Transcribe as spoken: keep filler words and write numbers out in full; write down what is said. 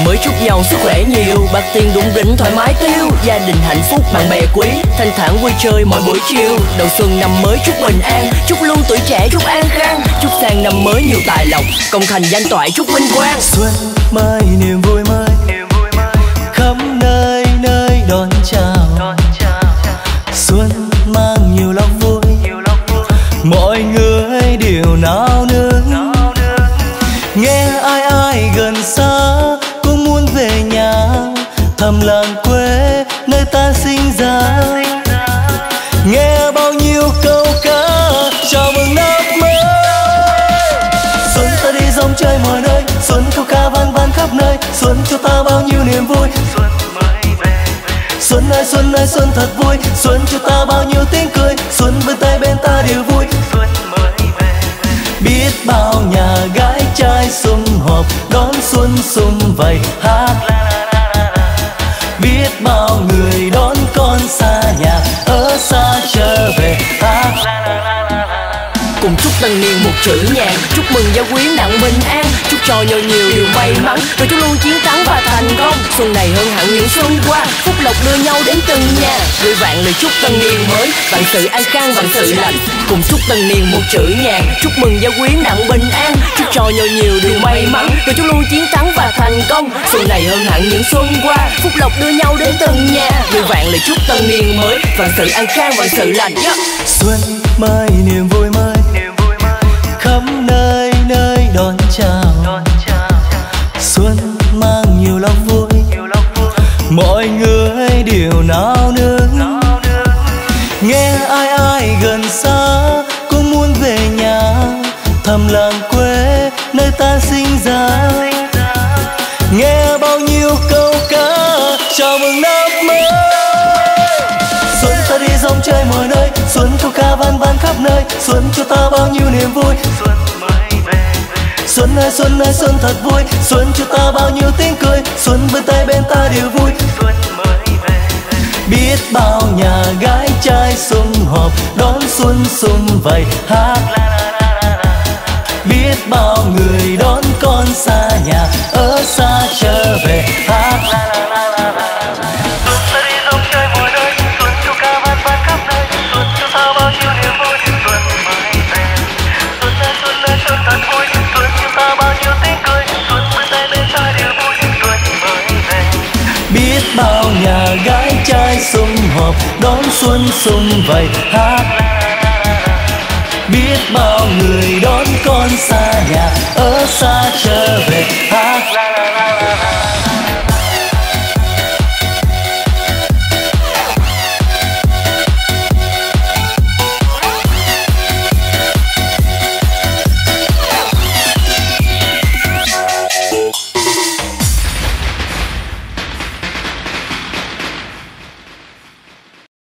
mới chúc nhau sức khỏe nhiều, bạc tiền đụng đỉnh thoải mái tiêu, gia đình hạnh phúc bạn bè quý, thanh thản vui chơi mỗi buổi chiều. Đầu xuân năm mới chúc bình an, chúc luôn tuổi trẻ chúc an khang, chúc sang năm mới nhiều tài lộc, công thành danh toại chúc vinh quang. Xuân mới niềm vui mới, khắp nơi nơi đón chào. Xuân mang nhiều lộc vui, mọi người đều nao nức. Nghe ai ai gần xa cũng muốn về nhà, thăm làng quê nơi ta sinh ra. Nghe bao nhiêu câu ca chào mừng năm mới. Xuân ta đi rong chơi mọi nơi, xuân câu ca vang vang khắp nơi, xuân cho ta bao nhiêu niềm vui. Xuân ơi xuân ơi xuân thật vui, xuân cho ta bao nhiêu tiếng cười, xuân bên tay bên ta đều vui. Biết bao nhà gái trai sum họp đón xuân sum vầy hát. Biết bao người đón con xa nhà ở xa trở về hát. Cùng chúc tân niên một chữ nhàn, chúc mừng gia quý nặng bình an, chúc cho nhau nhiều điều may mắn, rồi chúc luôn chiến thắng và thành công. Xuân này hơn hẳn những xuân qua, phúc lộc đưa nhau đến từng nhà, gửi vạn lời chúc tân niên mới, vạn sự an khang vạn sự lành. Cùng chúc tân niên một chữ nhàn, chúc mừng gia quý nặng bình an, chúc cho nhau nhiều điều may mắn, rồi chúc luôn chiến thắng và thành công. Xuân này hơn hẳn những xuân qua, phúc lộc đưa nhau đến từng nhà, gửi vạn lời chúc tân niên mới, vạn sự an khang vạn sự lành. Xuân mới niềm vui mới, khắp nơi nơi đón chào. Xuân mang nhiều lộc vui, mọi người đều nao nức. Nghe ai ai gần xa cũng muốn về nhà, thăm làng quê nơi ta sinh ra. Nghe bao nhiêu câu ca chào mừng năm mới. Xuân ta đi rong chơi mọi nơi, xuân câu ca vang vang khắp nơi, xuân cho ta bao nhiêu niềm vui. Xuân ơi xuân ơi xuân thật vui, xuân cho ta bao nhiêu tiếng cười, xuân bên tay bên ta đều vui. Biết bao nhà gái trai sum họp đón xuân sum vầy hát. Biết bao người đón con xa nhà ở xa trở về hát. Biết bao nhà gái trai sum họp đón xuân sum vầy hát. Biết bao người đón con xa nhà ở xa trở về hát.